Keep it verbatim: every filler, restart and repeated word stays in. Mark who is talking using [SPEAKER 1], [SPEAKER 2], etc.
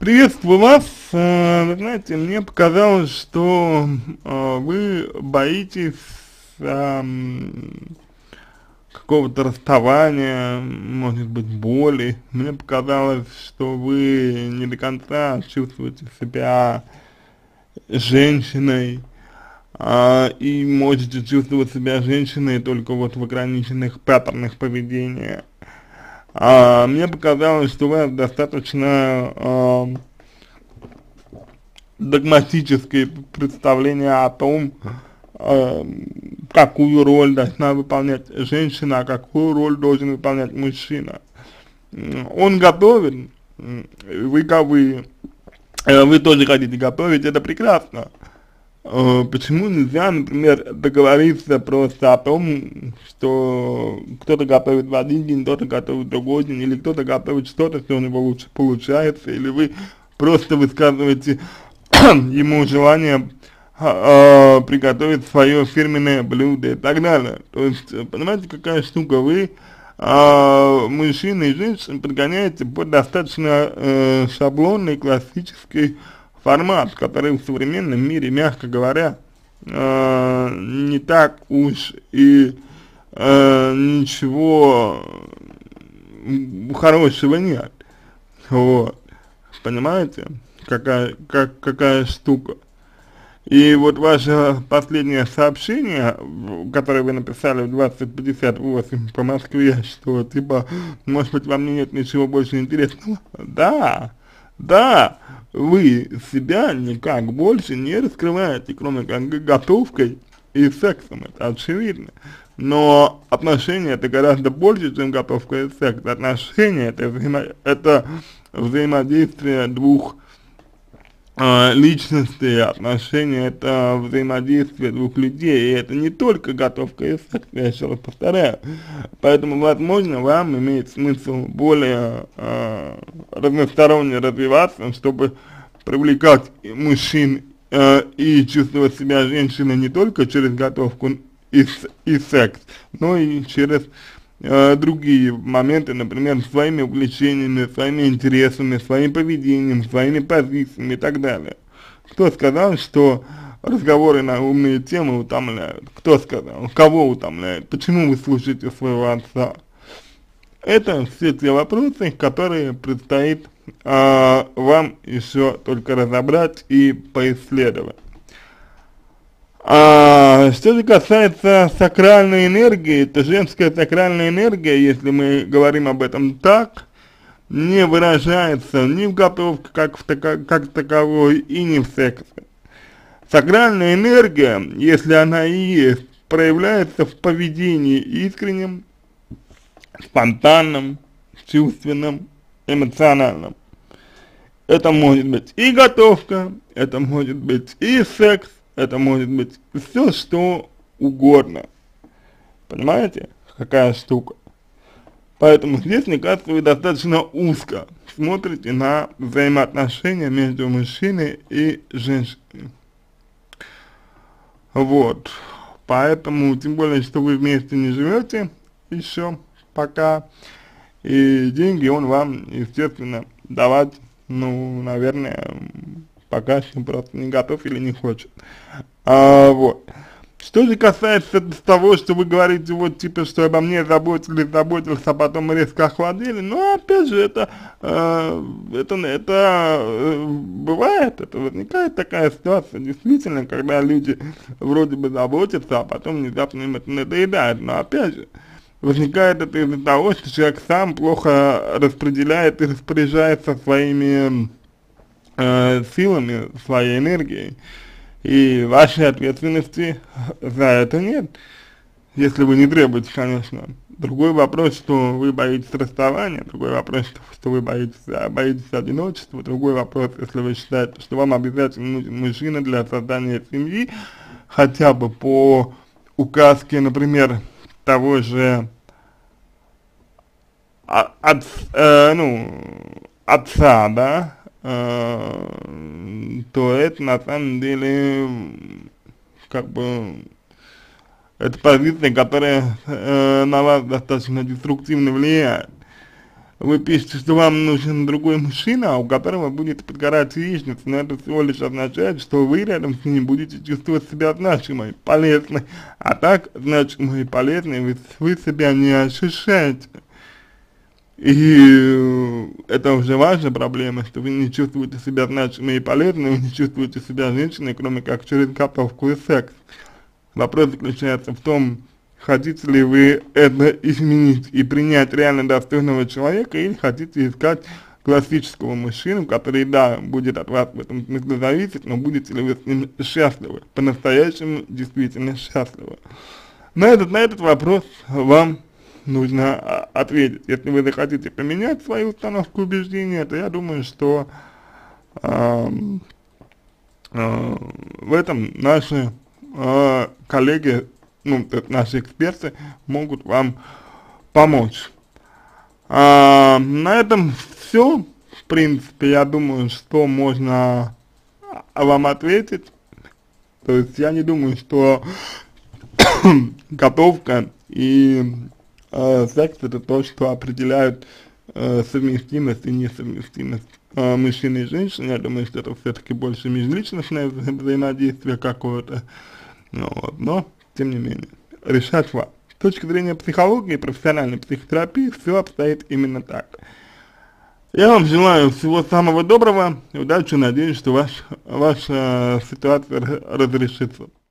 [SPEAKER 1] Приветствую вас. Э, Вы знаете, мне показалось, что э, вы боитесь эм, какого-то расставания, может быть, боли. Мне показалось, что вы не до конца чувствуете себя женщиной, а, и можете чувствовать себя женщиной только вот в ограниченных паттернах поведения. А, мне показалось, что у вас достаточно э, догматические представления о том, э, какую роль должна выполнять женщина, а какую роль должен выполнять мужчина. М, Он готовит, м, вы как вы, э, вы тоже хотите готовить, это прекрасно. Э, Почему нельзя, например, договориться просто о том, что кто-то готовит в один день, кто-то готовит в другой день, или кто-то готовит что-то, что у него лучше получается, или вы просто высказываете ему желание а, а, приготовить свое фирменное блюдо и так далее. То есть, э, понимаете, какая штука, вы а, мужчин и женщин подгоняете под достаточно э, шаблонный классический формат, который в современном мире, мягко говоря, э, не так уж и э, ничего хорошего нет. Вот. Понимаете, какая, как, какая штука. И вот ваше последнее сообщение, в- которое вы написали в двадцать пятьдесят восемь по Москве, что типа, может быть, во мне нет ничего больше интересного. Да, да, вы себя никак больше не раскрываете, кроме как готовкой и сексом, это очевидно. Но отношения это гораздо больше, чем готовка и секс. Отношения это, взаимо это взаимодействие двух э, личности, отношения это взаимодействие двух людей, и это не только готовка и секс, я еще раз повторяю. Поэтому, возможно, вам имеет смысл более э, разносторонне развиваться, чтобы привлекать мужчин э, и чувствовать себя женщиной не только через готовку и, с- и секс, но и через э, другие моменты, например, своими увлечениями, своими интересами, своим поведением, своими позициями и так далее. Кто сказал, что разговоры на умные темы утомляют? Кто сказал? Кого утомляет? Почему вы слушаете своего отца? Это все те вопросы, которые предстоит а, вам еще только разобрать и поисследовать. А, что же касается сакральной энергии, то женская сакральная энергия, если мы говорим об этом так, не выражается ни в готовке как, в така, как таковой и не в сексе. Сакральная энергия, если она и есть, проявляется в поведении искреннем, спонтанном, чувственном, эмоциональном. Это может быть и готовка, это может быть и секс, это может быть все что угодно. Понимаете, какая штука? Поэтому здесь, мне кажется, вы достаточно узко смотрите на взаимоотношения между мужчиной и женщиной. Вот. Поэтому, тем более, что вы вместе не живете еще пока, и деньги он вам, естественно, давать, ну, наверное, пока еще просто не готов или не хочет. А, вот. Что же касается того, что вы говорите, вот, типа, что обо мне заботились, заботился, а потом резко охладели, ну, опять же, это, э, это, это э, бывает, это возникает такая ситуация, действительно, когда люди вроде бы заботятся, а потом внезапно им это надоедает, но, опять же, возникает это из-за того, что человек сам плохо распределяет и распоряжается своими э, силами, своей энергией. И вашей ответственности за это нет, если вы не требуете, конечно. Другой вопрос, что вы боитесь расставания, другой вопрос, что, что вы боитесь, боитесь одиночества, другой вопрос, если вы считаете, что вам обязательно нужен мужчина для создания семьи, хотя бы по указке, например, того же а- от, э, ну, отца, да, э, то это на самом деле как бы это позиция, которая э, на вас достаточно деструктивно влияет. вы пишете, что вам нужен другой мужчина, у которого будет подгорать яичница, но это всего лишь означает, что вы рядом с ним будете чувствовать себя значимой, полезной, а так значимой и полезной вы, вы себя не ощущаете. И это уже ваша проблема, что вы не чувствуете себя значимой и полезной, вы не чувствуете себя женщиной, кроме как через готовку и секс. Вопрос заключается в том, хотите ли вы это изменить и принять реально достойного человека, или хотите искать классического мужчину, который, да, будет от вас в этом смысле зависеть, но будете ли вы с ним счастливы, по-настоящему действительно счастливы. На этот, на этот вопрос вам нужно ответить. Если вы захотите поменять свою установку убеждения, то я думаю, что э, э, в этом наши э, коллеги, ну, то есть наши эксперты могут вам помочь. А, на этом все. В принципе, я думаю, что можно вам ответить. То есть я не думаю, что готовка и э, секс это то, что определяют э, совместимость и несовместимость э, мужчины и женщины. Я думаю, что это все-таки больше межличностное вза взаимодействие какое-то. Ну, вот, но, тем не менее, решать вам. С точки зрения психологии и профессиональной психотерапии все обстоит именно так. Я вам желаю всего самого доброго, удачи, надеюсь, что ваш, ваша ситуация разрешится.